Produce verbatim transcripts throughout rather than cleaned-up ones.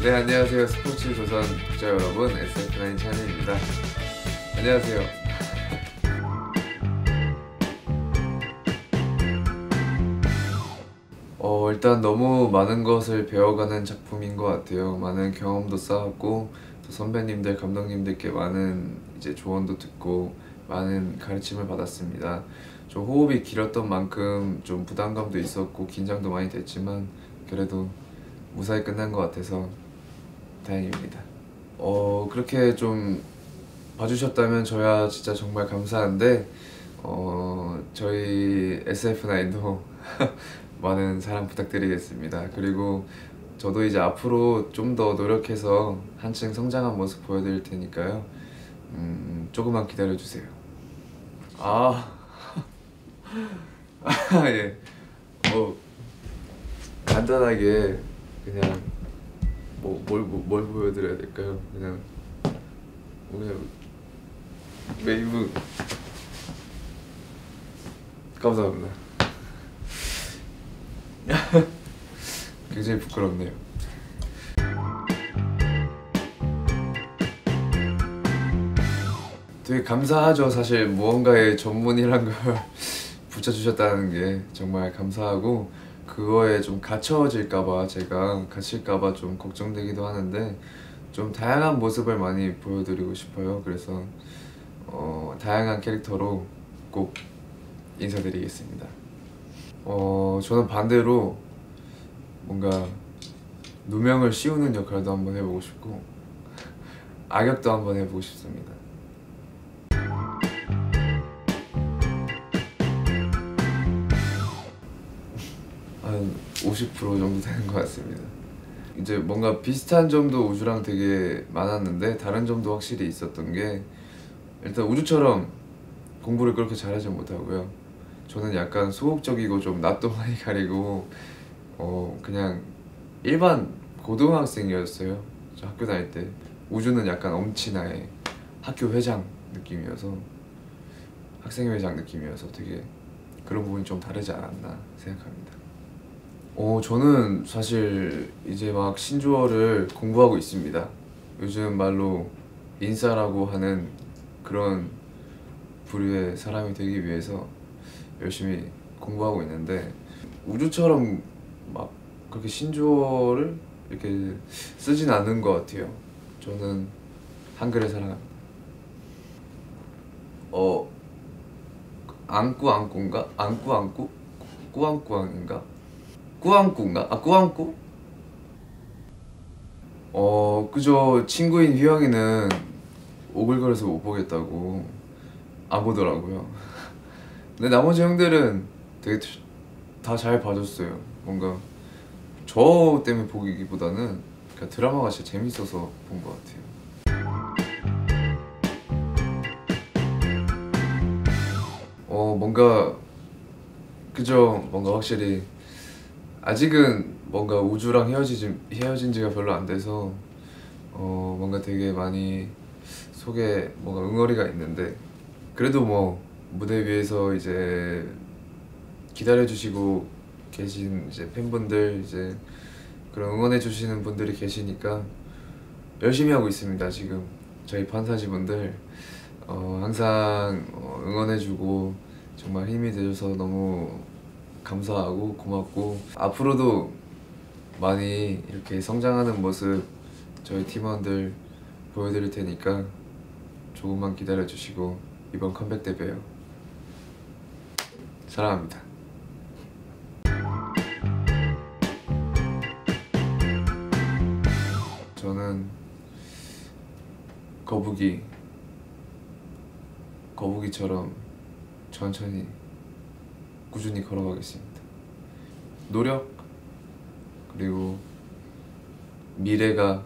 네, 안녕하세요. 스포츠 조선 구독자 여러분, 에스에프나인 찬희입니다. 안녕하세요. 어, 일단 너무 많은 것을 배워가는 작품인 것 같아요. 많은 경험도 쌓았고, 또 선배님들, 감독님들께 많은 이제 조언도 듣고 많은 가르침을 받았습니다. 좀 호흡이 길었던 만큼 좀 부담감도 있었고 긴장도 많이 됐지만 그래도 무사히 끝난 것 같아서 다행입니다. 어, 그렇게 좀 봐주셨다면 저야 진짜 정말 감사한데 어, 저희 에스에프나인도 많은 사랑 부탁드리겠습니다. 그리고 저도 이제 앞으로 좀 더 노력해서 한층 성장한 모습 보여드릴 테니까요. 음, 조금만 기다려주세요. 아, 아 예. 뭐 간단하게 그냥 뭐 뭘 뭘 보여드려야 될까요? 그냥 그냥 웨이브. 감사합니다. 굉장히 부끄럽네요. 되게 감사하죠. 사실 무언가의 전문이란 걸 붙여주셨다는 게 정말 감사하고, 그거에 좀 갇혀질까봐, 제가 갇힐까봐 좀 걱정되기도 하는데 좀 다양한 모습을 많이 보여드리고 싶어요. 그래서 어, 다양한 캐릭터로 꼭 인사드리겠습니다. 어, 저는 반대로 뭔가 누명을 씌우는 역할도 한번 해보고 싶고 악역도 한번 해보고 싶습니다. 한 오십 퍼센트 정도 되는 것 같습니다. 이제 뭔가 비슷한 점도 우주랑 되게 많았는데 다른 점도 확실히 있었던 게, 일단 우주처럼 공부를 그렇게 잘하지 못하고요. 저는 약간 소극적이고 좀 낯도 많이 가리고 어 그냥 일반 고등학생이었어요. 저 학교 다닐 때. 우주는 약간 엄친아의 학교 회장 느낌이어서, 학생회장 느낌이어서 되게 그런 부분이 좀 다르지 않았나 생각합니다. 어 저는 사실 이제 막 신조어를 공부하고 있습니다. 요즘 말로 인싸라고 하는 그런 부류의 사람이 되기 위해서 열심히 공부하고 있는데, 우주처럼 막 그렇게 신조어를 이렇게 쓰진 않는 것 같아요. 저는 한글을 사랑합니다. 어 안꾸 안꾸인가? 안꾸 안꾸? 꾸안꾸안인가? 꾸안꾸인가? 아 꾸안꾸? 어 그저 친구인 휘영이는 오글거려서 못 보겠다고 안 보더라고요. 근데 나머지 형들은 되게 다 잘 봐줬어요. 뭔가 저 때문에 보기보다는 그냥 드라마가 진짜 재밌어서 본 것 같아요. 어 뭔가 그저 뭔가 확실히 아직은 뭔가 우주랑 헤어지지, 헤어진 지가 별로 안 돼서 어 뭔가 되게 많이 속에 뭔가 응어리가 있는데, 그래도 뭐 무대 위에서 이제 기다려주시고 계신 이제 팬분들, 이제 그런 응원해주시는 분들이 계시니까 열심히 하고 있습니다. 지금 저희 판타지분들 어 항상 어 응원해주고 정말 힘이 되줘서 너무 감사하고 고맙고, 앞으로도 많이 이렇게 성장하는 모습 저희 팀원들 보여드릴 테니까 조금만 기다려주시고 이번 컴백 때 봬요. 사랑합니다. 저는 거북이 거북이처럼 천천히 꾸준히 걸어가겠습니다. 노력, 그리고 미래가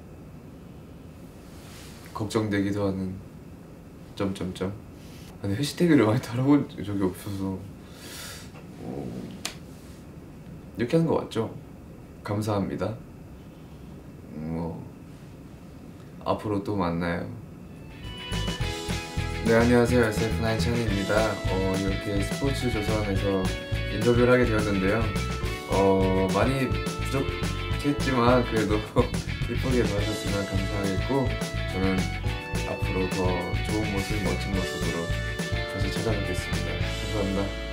걱정되기도 하는 점점점. 근데 해시태그를 많이 달아본 적이 없어서 어... 이렇게 하는 거 맞죠? 감사합니다. 뭐 앞으로 또 만나요. 네, 안녕하세요. 에스에프나인 찬희입니다. 어, 이렇게 스포츠 조선에서 인터뷰를 하게 되었는데요. 어, 많이 부족했지만 그래도 이쁘게 봐줬으면 감사하겠고 저는 앞으로 더 좋은 모습, 멋진 모습으로 다시 찾아뵙겠습니다. 감사합니다.